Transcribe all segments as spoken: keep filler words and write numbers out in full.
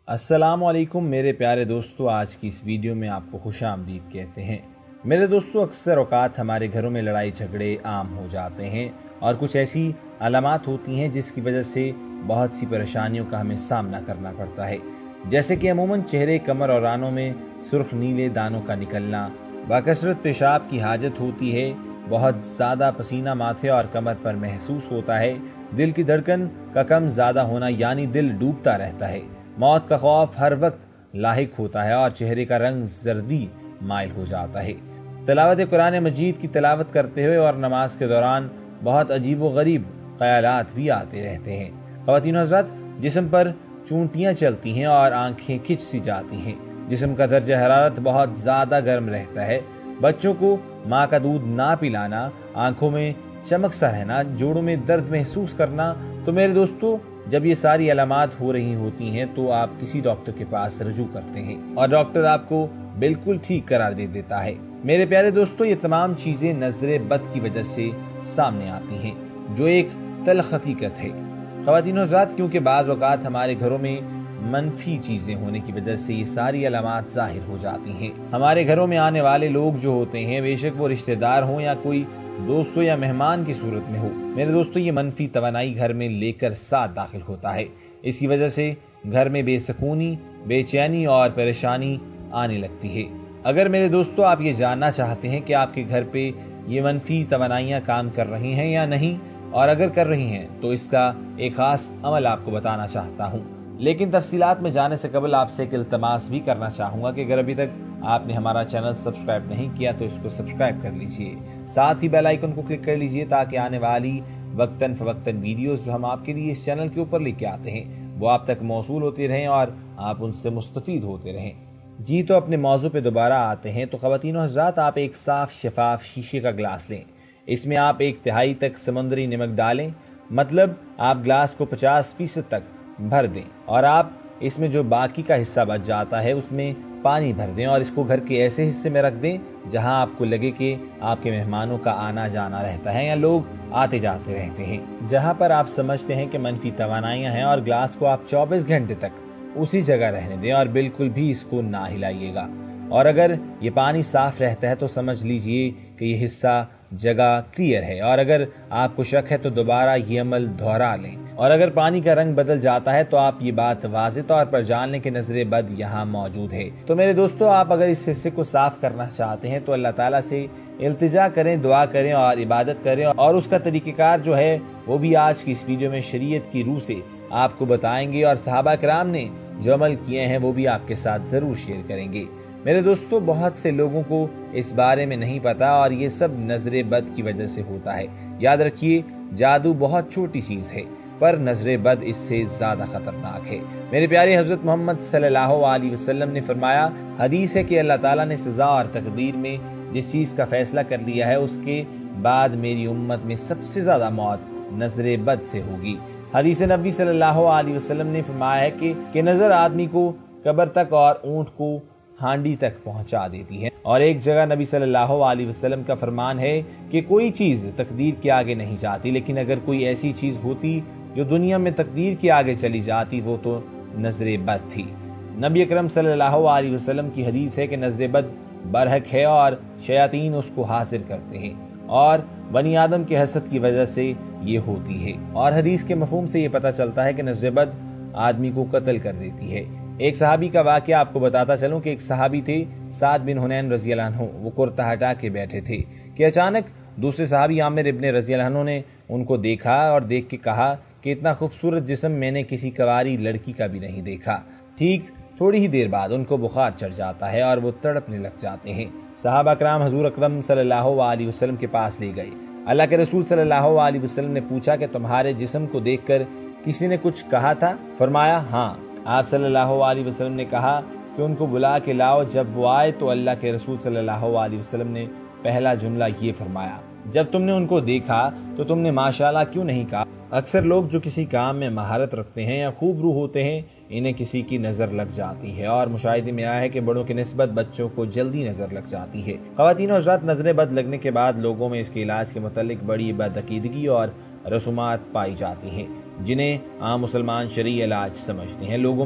السلام علیکم میرے پیارے دوستو، آج کی اس ویڈیو میں آپ کو خوش آمدید کہتے ہیں۔ میرے دوستو، اکثر اوقات ہمارے گھروں میں لڑائی جھگڑے عام ہو جاتے ہیں اور کچھ ایسی علامات ہوتی ہیں جس کی وجہ سے بہت سی پریشانیوں کا ہمیں سامنا کرنا پڑتا ہے، جیسے کہ عموماً چہرے، کمر اور رانوں میں سرخ نیلے دانوں کا نکلنا، بکثرت پیشاب کی حاجت ہوتی ہے، بہت زیادہ پسینہ ماتھے اور کمر پر محسوس ہوتا ہے، دل کی دھڑکن کا کم زیادہ ہونا یعنی دل ڈوبتا رہتا ہے، موت کا خوف ہر وقت لاحق ہوتا ہے اور چہرے کا رنگ زردی مائل ہو جاتا ہے۔ تلاوت قرآن مجید کی تلاوت کرتے ہوئے اور نماز کے دوران بہت عجیب و غریب خیالات بھی آتے رہتے ہیں۔ خواتین و حضرات، جسم پر چونٹیاں چلتی ہیں اور آنکھیں کھچ سی جاتی ہیں، جسم کا درجہ حرارت بہت زیادہ گرم رہتا ہے، بچوں کو ماں کا دودھ نہ پلانا، آنکھوں میں چمک سا رہنا، جوڑوں میں درد محسوس کرنا۔ تو میرے دوستو، جب یہ ساری علامات ہو رہی ہوتی ہیں تو آپ کسی ڈاکٹر کے پاس رجوع کرتے ہیں اور ڈاکٹر آپ کو بالکل ٹھیک قرار دے دیتا ہے۔ میرے پیارے دوستو، یہ تمام چیزیں نظر بد کی وجہ سے سامنے آتی ہیں، جو ایک تلخ حقیقت ہے۔ خواتین و حضرات، کیونکہ بعض اوقات ہمارے گھروں میں منفی چیزیں ہونے کی وجہ سے یہ ساری علامات ظاہر ہو جاتی ہیں۔ ہمارے گھروں میں آنے والے لوگ جو ہوتے ہیں، بے شک وہ رشتہ دار ہوں یا کوئی دوستوں یا مہمان کی صورت میں ہو، میرے دوستو، یہ منفی توانائی گھر میں لے کر ساتھ داخل ہوتا ہے۔ اس کی وجہ سے گھر میں بے سکونی، بے چینی اور پریشانی آنے لگتی ہے۔ اگر میرے دوستو آپ یہ جاننا چاہتے ہیں کہ آپ کے گھر پہ یہ منفی توانائیاں کام کر رہی ہیں یا نہیں، اور اگر کر رہی ہیں تو اس کا ایک خاص عمل آپ کو بتانا چاہتا ہوں، لیکن تفصیلات میں جانے سے قبل آپ سے ایک التماس بھی کرنا چاہوں گا کہ اگر ابھی تک آپ نے ہمارا چینل سبسکرائب نہیں کیا تو اس کو سبسکرائب کر لیجئے، ساتھ ہی بیل آئیکن کو کلک کر لیجئے تاکہ آنے والی وقتاً فوقتاً ویڈیوز جو ہم آپ کے لیے اس چینل کے اوپر لے کے آتے ہیں وہ آپ تک موصول ہوتے رہیں اور آپ ان سے مستفید ہوتے رہیں۔ جی، تو اپنے موضوع پہ دوبارہ آتے ہیں۔ تو خواتین و حضرات، آپ ایک صاف شفاف شیشے کا گلاس لیں، اس میں آپ ایک تہائی تک سمندری نمک ڈالیں، مطلب آپ گلاس کو پچاس فیصد تک بھر دیں اور آپ اس میں جو باقی کا حصہ بچ جاتا ہے اس میں پانی بھر دیں اور اس کو گھر کے ایسے حصے میں رکھ دیں جہاں آپ کو لگے کہ آپ کے مہمانوں کا آنا جانا رہتا ہے یا لوگ آتے جاتے رہتے ہیں، جہاں پر آپ سمجھتے ہیں کہ منفی توانائیاں ہیں، اور گلاس کو آپ چوبیس گھنٹے تک اسی جگہ رہنے دیں اور بالکل بھی اس کو نہ ہلائیے گا۔ اور اگر یہ پانی صاف رہتا ہے تو سمجھ لیجئے کہ یہ حصہ جگہ کلیئر ہے، اور اگر آپ کو شک ہے تو دوبارہ یہ عمل دہرا لیں، اور اگر پانی کا رنگ بدل جاتا ہے تو آپ یہ بات واضح طور پر جان لیں کہ نظر بد یہاں موجود ہے۔ تو میرے دوستو، آپ اگر اس حصے کو صاف کرنا چاہتے ہیں تو اللہ تعالیٰ سے التجا کریں، دعا کریں اور عبادت کریں، اور اس کا طریقہ کار جو ہے وہ بھی آج کی اس ویڈیو میں شریعت کی روح سے آپ کو بتائیں گے، اور صحابہ کرام نے جو عمل کیے ہیں وہ بھی آپ کے ساتھ ضرور شیئر کریں گے۔ میرے دوستو، بہت سے لوگوں کو اس بارے میں نہیں پتا اور یہ سب نظر بد کی وجہ سے ہوتا ہے۔ یاد رکھیے، جادو بہت چھوٹی چیز ہے پر نظر بد اس سے زیادہ خطرناک ہے۔ میرے پیارے حضرت محمد صلی اللہ علیہ وسلم نے فرمایا، حدیث ہے کہ اللہ تعالیٰ نے سزا اور تقدیر میں جس چیز کا فیصلہ کر لیا ہے اس کے بعد میری امت میں سب سے زیادہ موت نظر بد سے ہوگی۔ حدیث نبی صلی اللہ علیہ وسلم نے فرمایا ہے کہ کہ نظر آدمی کو قبر تک اور اونٹ کو ہانڈی تک پہنچا دیتی ہے، اور ایک جگہ نبی صلی اللہ علیہ وسلم کا فرمان ہے کہ کوئی چیز تقدیر کے آگے نہیں جاتی، لیکن اگر کوئی ایسی چیز ہوتی جو دنیا میں تقدیر کے آگے چلی جاتی وہ تو نظر بد تھی۔ نبی اکرم صلی اللہ علیہ وسلم کی حدیث ہے کہ نظر بد برحق ہے اور شیاطین اس کو حاصل کرتے ہیں، اور بنی آدم کے حسد کی وجہ سے یہ ہوتی ہے، اور حدیث کے مفہوم سے یہ پتہ چلتا ہے کہ نظر بد آدمی کو قتل کر دیتی ہے۔ ایک صحابی کا واقعہ آپ کو بتاتا چلوں کہ ایک صحابی تھے سعد بن حنین رضی اللہ عنہ، وہ کرتا ہٹا کے بیٹھے تھے کہ اچانک دوسرے صحابی عامر ابن رضی اللہ عنہ نے ان کو دیکھا اور دیکھ کے کہا کہ اتنا خوبصورت جسم میں نے کسی کواری لڑکی کا بھی نہیں دیکھا۔ ٹھیک تھوڑی ہی دیر بعد ان کو بخار چڑھ جاتا ہے اور وہ تڑپنے لگ جاتے ہیں۔ صحابہ کرام حضور اکرم صلی اللہ علیہ وسلم کے پاس لے گئے۔ اللہ کے رسول صلی اللہ علیہ وسلم نے پوچھا کہ تمہارے جسم کو دیکھ کر کسی نے کچھ کہا تھا؟ فرمایا ہاں۔ آپ صلی اللہ علیہ وسلم نے کہا کہ ان کو بلا کے لاؤ۔ جب وہ آئے تو اللہ کے رسول صلی اللہ علیہ وسلم نے پہلا جملہ یہ فرمایا، جب تم نے ان کو دیکھا تو تم نے ماشاءاللہ کیوں نہیں کہا؟ اکثر لوگ جو کسی کام میں مہارت رکھتے ہیں یا خوب روح ہوتے ہیں انہیں کسی کی نظر لگ جاتی ہے، اور مشاہدے میں آیا ہے کہ بڑوں کی نسبت بچوں کو جلدی نظر لگ جاتی ہے۔ خواتین و حضرات، نظر بد لگنے کے بعد لوگوں میں اس کے علاج کے متعلق بڑی بدعقیدگی اور رسومات پائی جاتی ہیں جنہیں عام مسلمان شرعی علاج سمجھتے ہیں۔ لوگوں میں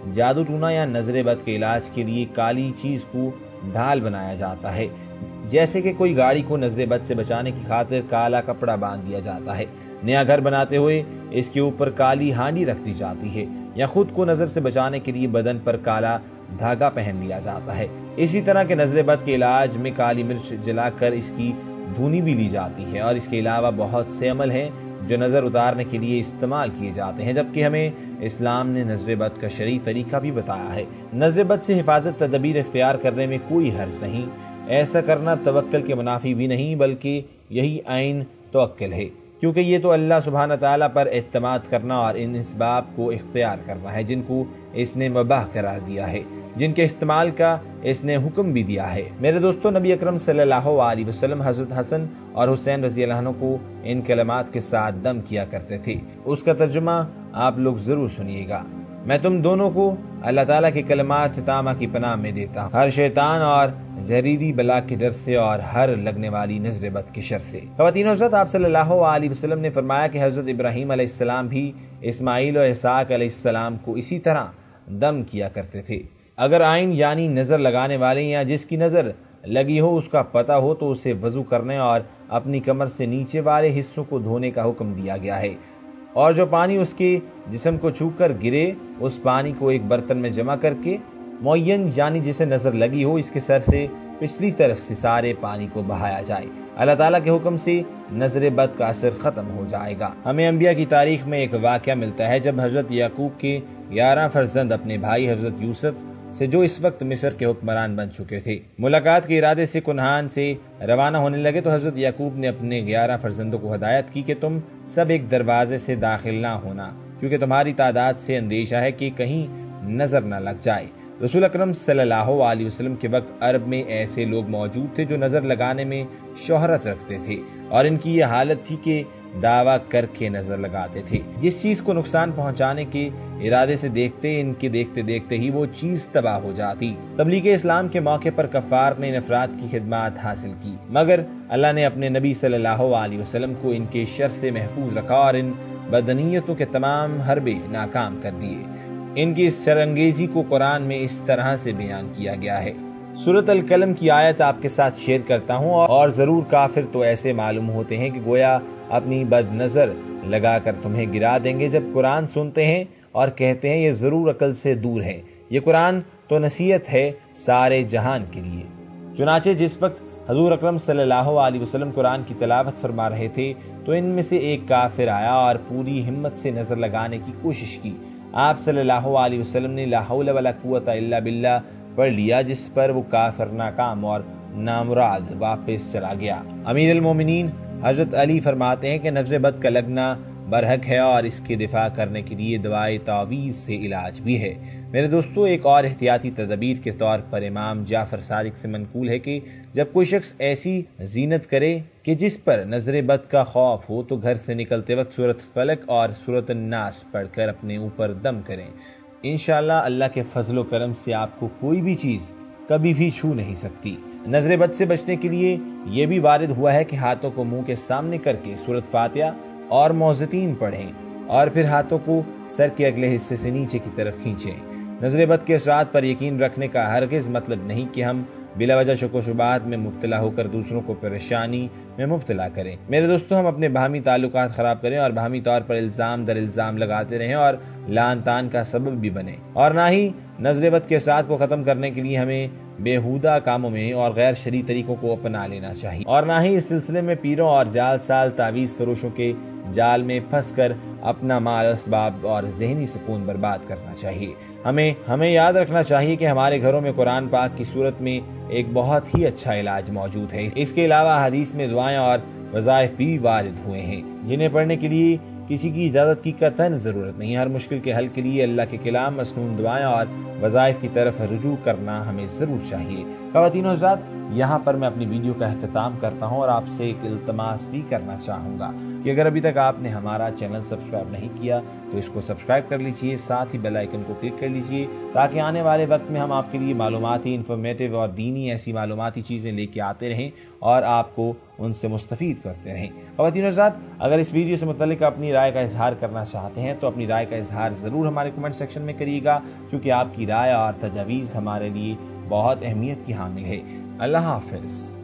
جادو ٹونا یا نظر بد کے علاج کے لیے کالی چیز کو ڈھال بنایا جاتا ہے، جیسے کہ کوئی گاڑی کو نظر بد سے بچانے کی خاطر کالا کپڑا باندھ دیا جاتا ہے، نیا گھر بناتے ہوئے اس کے اوپر کالی ہانڈی رکھ دی جاتی ہے، یا خود کو نظر سے بچانے کے لیے بدن پر کالا دھاگا پہن لیا جاتا ہے۔ اسی طرح کے نظر بد کے علاج میں کالی مرچ جلا کر اس کی دھونی بھی لی جاتی ہے، اور اس کے علاوہ بہت سے عمل ہیں جو نظر اتارنے کے لیے استعمال کیے جاتے ہیں، جبکہ ہمیں اسلام نے نظر بد کا شرعی طریقہ بھی بتایا ہے۔ نظر بد سے حفاظت تدابیر اختیار کرنے میں کوئی حرج نہیں، ایسا کرنا توکل کے منافی بھی نہیں بلکہ یہی عین توکل ہے، کیونکہ یہ تو اللہ سبحانہ تعالیٰ پر اعتماد کرنا اور ان اسباب کو اختیار کرنا ہے جن کو اس نے مباح قرار دیا ہے، جن کے استعمال کا اس نے حکم بھی دیا ہے۔ میرے دوستو، نبی اکرم صلی اللہ علیہ وسلم حضرت حسن اور حسین رضی اللہ عنہ کو ان کلمات کے ساتھ دم کیا کرتے تھے۔ اس کا ترجمہ آپ لوگ ضرور سنیے گا۔ میں تم دونوں کو اللہ تعالیٰ کے کلمات تامہ کی پناہ میں دیتا ہوں، ہر شیطان اور زہریلی بلا کے ڈر سے اور ہر لگنے والی نظر بد کے شر سے۔ خواتین و حضرات، آپ صلی اللہ علیہ وسلم نے فرمایا کہ حضرت ابراہیم علیہ السلام بھی اسماعیل و اسحاق علیہ السلام کو اسی طرح دم کیا کرتے تھے۔ اگر عین یعنی نظر لگانے والے یا جس کی نظر لگی ہو اس کا پتہ ہو تو اسے وضو کرنے اور اپنی کمر سے نیچے والے حصوں کو دھونے کا حکم دیا گیا ہے، اور جو پانی اس کے جسم کو چھو کر گرے اس پانی کو ایک برتن میں جمع کر کے معین یعنی جسے نظر لگی ہو اس کے سر سے پچھلی طرف سے سارے پانی کو بہایا جائے۔ اللہ تعالیٰ کے حکم سے نظر بد کا اثر ختم ہو جائے گا۔ ہمیں انبیاء کی تاریخ میں ایک واقعہ ملتا ہے جب حضرت یعقوب کے گیارہ فرزند اپنے بھائی حضرت یوسف سے، جو اس وقت مصر کے حکمران بن چکے تھے، ملاقات کے ارادے سے کنعان سے روانہ ہونے لگے تو حضرت یعقوب نے اپنے گیارہ فرزندوں کو ہدایت کی کہ تم سب ایک دروازے سے داخل نہ ہونا، کیونکہ تمہاری تعداد سے اندیشہ ہے کہ کہیں نظر نہ لگ جائے۔ رسول اکرم صلی اللہ علیہ وسلم کے وقت عرب میں ایسے لوگ موجود تھے جو نظر لگانے میں شہرت رکھتے تھے، اور ان کی یہ حالت تھی کہ دعویٰ کر کے نظر لگاتے تھے۔ جس چیز کو نقصان پہنچانے کے ارادے سے دیکھتے ان کے دیکھتے دیکھتے ہی وہ چیز تباہ ہو جاتی۔ تبلیغ اسلام کے موقع پر کفار نے ان افراد کی خدمات حاصل کی، مگر اللہ نے اپنے نبی صلی اللہ علیہ وسلم کو ان کے شر سے محفوظ رکھا اور ان بدنیتوں کے تمام حربے ناکام کر دیے۔ ان کی اس شرانگیزی کو قرآن میں اس طرح سے بیان کیا گیا ہے۔ سورۃ القلم کی آیت آپ کے ساتھ شیئر کرتا ہوں، اور ضرور کافر تو ایسے معلوم ہوتے ہیں کہ گویا اپنی بد نظر لگا کر تمہیں گرا دیں گے جب قرآن سنتے ہیں اور کہتے ہیں یہ ضرور عقل سے دور ہے۔ یہ قرآن تو نصیحت ہے سارے جہان کے لیے۔ چنانچہ جس وقت حضور اکرم صلی اللہ علیہ وسلم قرآن کی تلاوت فرما رہے تھے تو ان میں سے ایک کافر آیا اور پوری ہمت سے نظر لگانے کی کوشش کی۔ آپ صلی اللہ علیہ وسلم نے لا حول ولا قوت الا باللہ پڑھ لیا، جس پر وہ کافر ناکام اور نامراد واپس چلا گیا۔ امیر المومنین حضرت علی فرماتے ہیں کہ نظر بد کا لگنا برحق ہے اور اس کے دفاع کرنے کے لیے دعائے تعویذ سے علاج بھی ہے۔ میرے دوستو، ایک اور احتیاطی تدابیر کے طور پر امام جعفر صادق سے منقول ہے کہ جب کوئی شخص ایسی زینت کرے کہ جس پر نظر بد کا خوف ہو تو گھر سے نکلتے وقت سورۃ فلق اور سورۃ الناس پڑھ کر اپنے اوپر دم کریں۔ انشاءاللہ اللہ کے فضل و کرم سے آپ کو کوئی بھی چیز کبھی بھی چھو نہیں سکتی۔ نظر بد سے بچنے کے لیے یہ بھی وارد ہوا ہے کہ ہاتھوں کو منہ کے سامنے کر کے سورۃ فاتحہ اور معوذتین پڑھیں اور پھر ہاتھوں کو سر کے اگلے حصے سے نیچے کی طرف کھینچیں۔ نظر بد کے اثرات پر یقین رکھنے کا ہرگز مطلب نہیں کہ ہم بلا وجہ شک و شبہات میں مبتلا ہو کر دوسروں کو پریشانی میں مبتلا کریں۔ میرے دوستو، ہم اپنے باہمی تعلقات خراب کریں اور باہمی طور پر الزام در الزام لگاتے رہیں اور لعن طعن کا سبب بھی بنیں، اور نہ ہی نظر بد کے اثرات کو ختم کرنے کے لیے ہمیں بیہودہ کاموں میں اور غیر شرعی طریقوں کو اپنا لینا چاہیے، اور نہ ہی اس سلسلے میں پیروں اور جال سال تعویذ فروشوں کے جال میں پھنس کر اپنا مال اسباب اور ذہنی سکون برباد کرنا چاہیے۔ ہمیں ہمیں یاد رکھنا چاہیے کہ ہمارے گھروں میں قرآن پاک کی صورت میں ایک بہت ہی اچھا علاج موجود ہے۔ اس کے علاوہ حدیث میں دعائیں اور وظائف بھی وارد ہوئے ہیں جنہیں پڑھنے کے لیے کسی کی اجازت کی قطعاً ضرورت نہیں۔ ہر مشکل کے حل کے لیے اللہ کے کلام، مسنون دعائیں اور وظائف کی طرف رجوع کرنا ہمیں ضرور چاہیے۔ خواتین و حضرات، यहाँ पर मैं अपनी वीडियो का اختتام کرتا ہوں اور آپ سے ایک التماس بھی کرنا چاہوں گا کہ اگر ابھی تک آپ نے ہمارا چینل سبسکرائب نہیں کیا تو اس کو سبسکرائب کر لیجئے، ساتھ ہی بیل آئیکن کو کلک کر لیجئے تاکہ آنے والے وقت میں ہم آپ کے لیے معلوماتی، انفارمیٹیو اور دینی ایسی معلوماتی چیزیں لے کے آتے رہیں اور آپ کو ان سے مستفید کرتے رہیں۔ خواتین و حضرات، اگر اس ویڈیو سے متعلق اپنی رائے کا اظہار کرنا چاہتے ہیں تو اپنی رائے کا اظہار ضرور ہمارے کمنٹ سیکشن میں کریے گا، کیونکہ آپ کی رائے اور تجاویز ہمارے لیے بہت اہمیت کی حامل ہے۔ اللہ حافظ۔